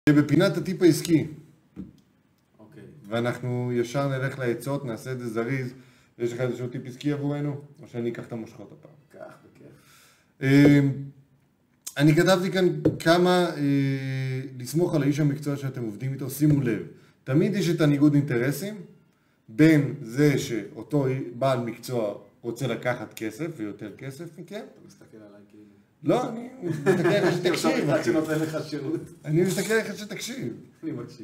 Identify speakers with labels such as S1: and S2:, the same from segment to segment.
S1: בפינת הטיפ העסקי.
S2: אוקיי.
S1: ואנחנו ישר נלך לעצות, נעשה את זה זריז. יש לך איזשהו טיפ עסקי עבורנו? או שאני אקח את המושכות הפעם?
S2: כך, בכיף.
S1: אני כתבתי כאן כמה לסמוך על האיש המקצוע שאתם עובדים איתו. שימו לב, תמיד יש את הניגוד אינטרסים בין זה שאותו בעל מקצוע רוצה לקחת כסף ויותר כסף מכם.
S2: אתה מסתכל עליי כאילו...
S1: לא, אני מסתכל עליך שתקשיב.
S2: אתה שנותן לך שירות.
S1: אני מסתכל עליך שתקשיב.
S2: אני מקשיב.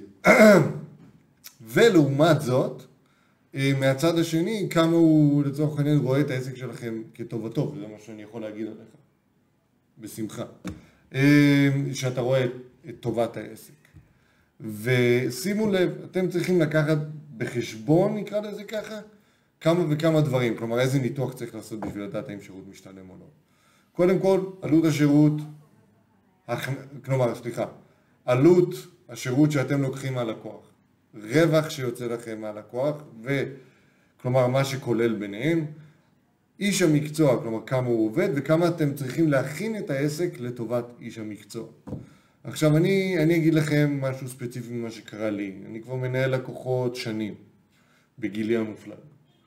S1: ולעומת זאת, מהצד השני, כמה הוא לצורך העניין רואה את העסק שלכם כטובתו, וזה מה שאני יכול להגיד עליך. בשמחה. שאתה רואה את טובת העסק. ושימו לב, אתם צריכים לקחת בחשבון, נקרא לזה ככה, כמה וכמה דברים. כלומר, איזה ניתוח צריך לעשות בשביל לדעת האם שירות משתלם או לא. קודם כל, עלות השירות, עלות השירות שאתם לוקחים מהלקוח. רווח שיוצא לכם מהלקוח, וכלומר מה שכולל ביניהם, איש המקצוע, כלומר כמה הוא עובד, וכמה אתם צריכים להכין את העסק לטובת איש המקצוע. עכשיו אני אגיד לכם משהו ספציפי ממה שקרה לי. אני כבר מנהל לקוחות שנים, בגילי המופלג.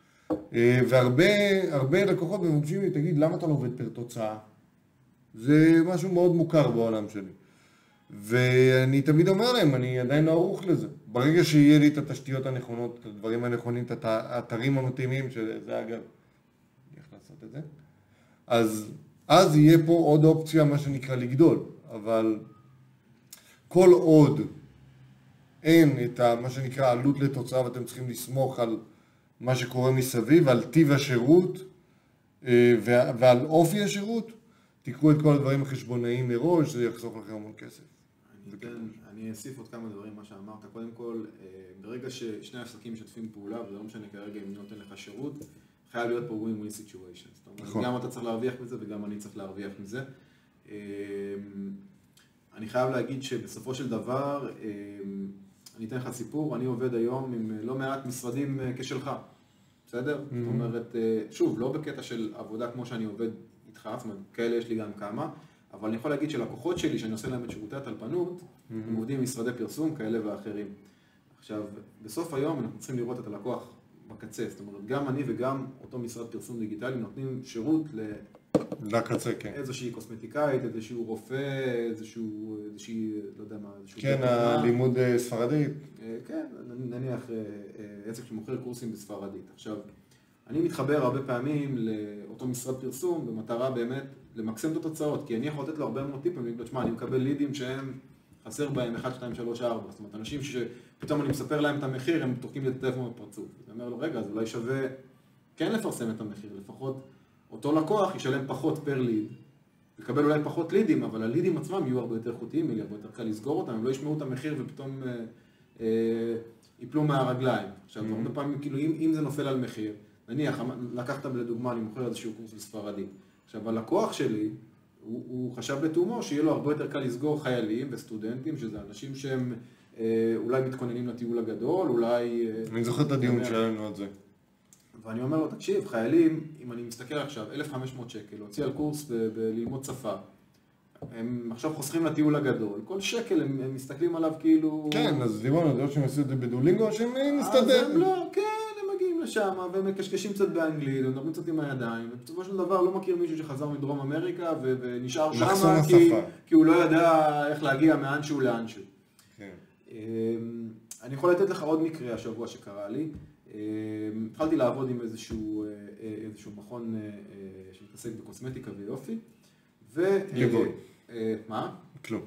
S1: והרבה לקוחות מבקשים לי, תגיד, למה אתה לא עובד פר תוצאה? זה משהו מאוד מוכר בעולם שלי. ואני תמיד אומר להם, אני עדיין לא ערוך לזה. ברגע שיהיה לי את התשתיות הנכונות, את הדברים הנכונים, את האתרים המתאימים, שזה אגב, איך לעשות את זה? אז יהיה פה עוד אופציה, מה שנקרא לגדול. אבל כל עוד אין את מה שנקרא עלות לתוצאה, ואתם צריכים לסמוך על מה שקורה מסביב, על טיב השירות ועל אופי השירות, תקחו את כל הדברים החשבונאיים מראש, זה יחסוך לכם המון כסף.
S2: אני אוסיף עוד כמה דברים, מה שאמרת. קודם כל, ברגע ששני עסקים משתפים פעולה, וזה לא משנה כרגע אם נותן לך שירות, חייב להיות פה win-win situation. זאת אומרת, גם אתה צריך להרוויח מזה וגם אני צריך להרוויח מזה. אני חייב להגיד שבסופו של דבר, אני אתן לך סיפור, אני עובד היום עם לא מעט משרדים כשלך, בסדר? זאת אומרת, שוב, לא בקטע של עבודה כמו שאני עובד איתך, זאת אומרת, כאלה יש לי גם כמה, אבל אני יכול להגיד שלקוחות שלי, שאני עושה להם את שירותי הטלפנות, הם עובדים עם משרדי פרסום כאלה ואחרים. עכשיו, בסוף היום אנחנו צריכים לראות את הלקוח בקצה, זאת אומרת, גם אני וגם אותו משרד פרסום דיגיטלי נותנים שירות
S1: לקצה, כן.
S2: איזושהי קוסמטיקאית, איזשהו רופא, איזושהי, לא יודע מה, איזשהו...
S1: כן, הלימוד ספרדית.
S2: כן, נניח עסק שמוכר קורסים בספרדית. עכשיו, אני מתחבר הרבה פעמים לאותו משרד פרסום במטרה באמת למקסם את התוצאות, כי אני יכול לתת לו הרבה מאוד טיפים, אני אגיד, אני מקבל לידים שהם חסר בהם 1, 2, 3, 4, זאת אומרת, אנשים שפתאום אני מספר להם את המחיר, הם תוקעים לי את הטלפון בפרצוף. אני אומר לו, רגע, אז אולי שווה כן לפרסם את המחיר, לפחות אותו לקוח ישלם פחות פר ליד, יקבל אולי פחות לידים, אבל הלידים עצמם יהיו הרבה יותר איכותיים, יהיה הרבה יותר קל לסגור אותם, הם לא ישמעו את המחיר ופתאום ייפלו מהרגליים. עכשיו, הרבה פעמים, כאילו, אם זה נופל על מחיר, נניח, לקחת לדוגמה, אני מוכר איזשהו קורס בספרדית. עכשיו, הלקוח שלי, הוא חשב בתאומו שיהיה לו הרבה יותר קל לסגור חיילים וסטודנטים, שזה אנשים שהם אולי מתכוננים לטיול הגדול, אולי...
S1: אני זוכר את הדיון שלנו על זה.
S2: ואני אומר לו, תקשיב, חיילים, אם אני מסתכל עכשיו, 1,500 שקל, להוציא על קורס ללמוד שפה, הם עכשיו חוסכים לטיול הגדול, כל שקל הם מסתכלים עליו כאילו...
S1: כן, אז דיברנו, זה לא שהם עשו את זה בדולינגו, או שהם נסתדר.
S2: אז הם לא, כן, הם מגיעים לשם, והם מקשקשים קצת באנגלית, הם מדברים קצת עם הידיים, ובסופו של דבר לא מכיר מישהו שחזר מדרום אמריקה ונשאר שם, כי הוא לא ידע איך להגיע מאנשהו לאנשהו. אני יכול לתת לך עוד מקרה השבוע שקרה לי. התחלתי לעבוד עם איזשהו מכון שמתעסק בקוסמטיקה ויופי.
S1: לבוי.
S2: מה?
S1: כלום.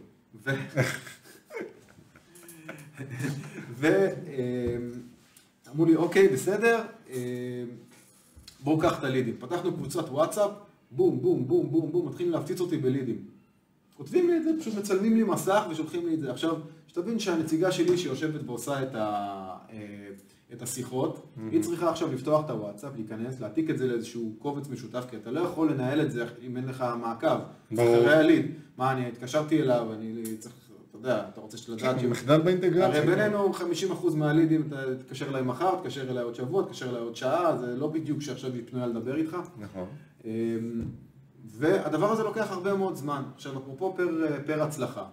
S2: ואמרו לי, אוקיי, בסדר, בואו קח את הלידים. פתחנו קבוצת וואטסאפ, בום, בום, בום, בום, בום, מתחילים להפציץ אותי בלידים. כותבים לי את זה, פשוט מצלמים לי מסך ושולחים לי את זה. עכשיו, שתבין שהנציגה שלי שיושבת ועושה את השיחות, היא צריכה עכשיו לפתוח את הוואטסאפ, להיכנס, להעתיק את זה לאיזשהו קובץ משותף, כי אתה לא יכול לנהל את זה אם אין לך מעקב. אחרי הליד. מה, אני התקשרתי אליו, אני צריך, אתה יודע, אתה רוצה לדעת...
S1: כן, מחדל באינטגרציה.
S2: הרי בינינו 50% מהלידים, אתה תתקשר אליי מחר, תתקשר אליי עוד שבוע, תתקשר אליי עוד שעה, זה לא בדיוק שעכשיו היא פנויה לדבר איתך.
S1: נכון.
S2: והדבר הזה לוקח הרבה מאוד זמן. עכשיו, אפרופו פר הצלחה.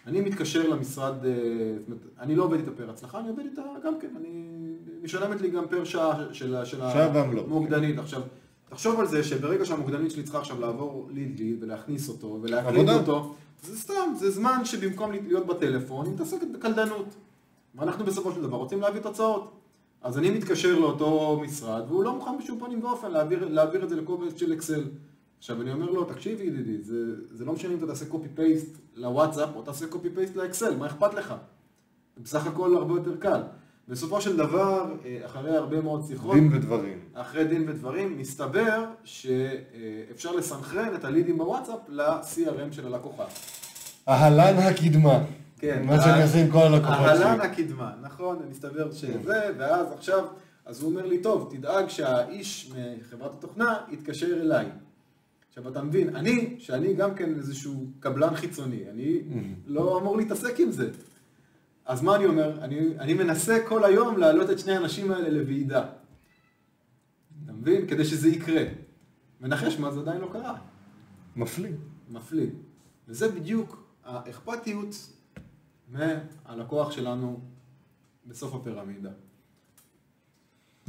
S2: אני מתקשר למשרד, זאת אומרת, אני לא עובד איתה פר הצלחה, אני עובד איתה גם כן, אני משלמת לי גם פר שעה של המוקדנית. עכשיו, תחשוב על זה שברגע שהמוקדנית שלי צריכה עכשיו לעבור ליד ולהכניס אותו ולהקליט אותו, זה סתם, זה זמן שבמקום להיות בטלפון, היא מתעסקת בקלדנות. ואנחנו בסופו של דבר רוצים להביא תוצאות. אז אני מתקשר לאותו משרד, והוא לא מוכן בשום פנים ואופן להעביר את זה לקובץ של אקסל. עכשיו אני אומר לו, תקשיבי ידידי, זה לא משנה אם אתה תעשה קופי פייסט לוואטסאפ, או תעשה קופי פייסט לאקסל, מה אכפת לך? זה בסך הכל הרבה יותר קל. בסופו של דבר, אחרי הרבה מאוד שיחות, אחרי דין ודברים, מסתבר שאפשר לסנכרן את הלידים בוואטסאפ ל-CRM של הלקוחה.
S1: אהלן הקדמה.
S2: כן.
S1: מה שאני עושה עם כל הלקוחות שלי.
S2: אהלן הקדמה, נכון, מסתבר שזה, ואז עכשיו, אז הוא אומר לי, טוב, תדאג שהאיש מחברת התוכנה יתקשר אליי. עכשיו אתה מבין, שאני גם כן איזשהו קבלן חיצוני, אני לא אמור להתעסק עם זה. אז מה אני אומר? אני מנסה כל היום להעלות את שני האנשים האלה לוועידה. אתה מבין? כדי שזה יקרה. מנחש מה, זה עדיין לא קרה. מפליא. וזה בדיוק האכפתיות מהלקוח שלנו בסוף הפירמידה.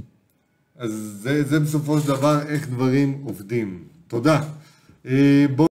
S1: אז זה בסופו של דבר איך דברים עובדים. תודה.